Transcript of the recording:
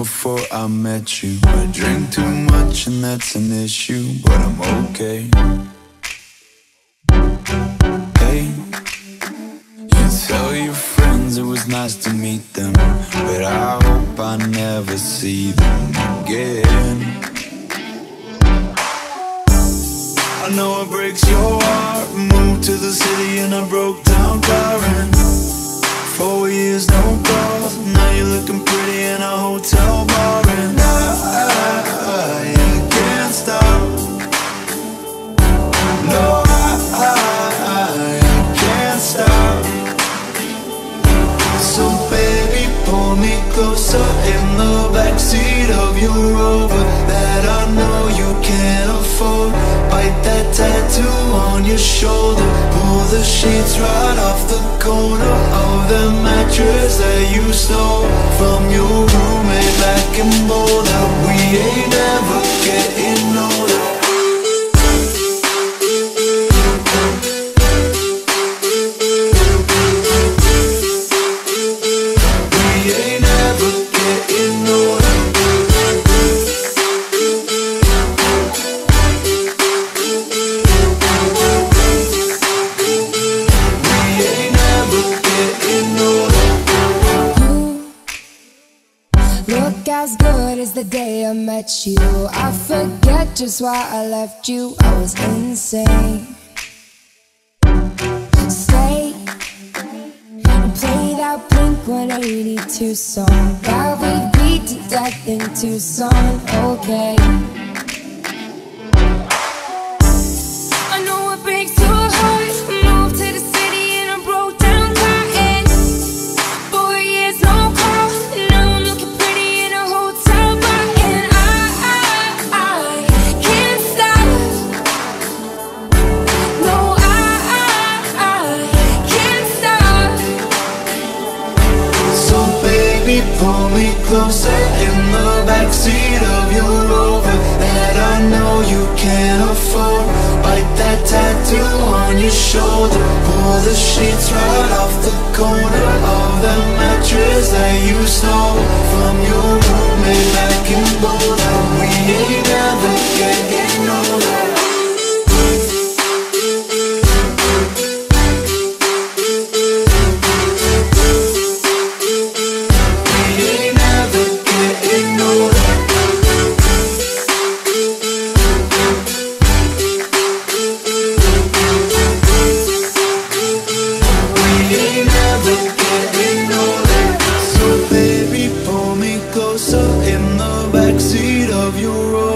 before I met you. I drink too much and that's an issue, but I'm okay. Hey, you tell your friends it was nice to meet them, but I hope I never see them again. I know it breaks your heart. Moved to the city and I broke down crying. 4 years, no calls. Now you're looking pretty in a hotel bar, and I can't stop. No, I can't stop. So baby, pull me closer in the backseat of your Rover that I know you can't afford. Bite that tattoo on your shoulder. Pull the sheets right off the corner of the mattress that you stole from your roommate back in Boulder. We ain't ever getting older. As good as the day I met you. I forget just why I left you. I was insane. Stay and play that Blink-182 song that we beat to death in Tucson. Okay, I know it breaks your heart. Moved to the city and I broke down crying. 4 years, no call. Now I'm looking pretty in a hotel bar, and I can't stop. No, I can't stop. So baby, pull me closer in the backseat of your Rover that I know you can't afford. Bite that tattoo on your shoulder. Pull the sheets right off the corner of the mattress that you stole from your roommate back in Boulder. We ain't ever getting older. Closer in the backseat of your Rover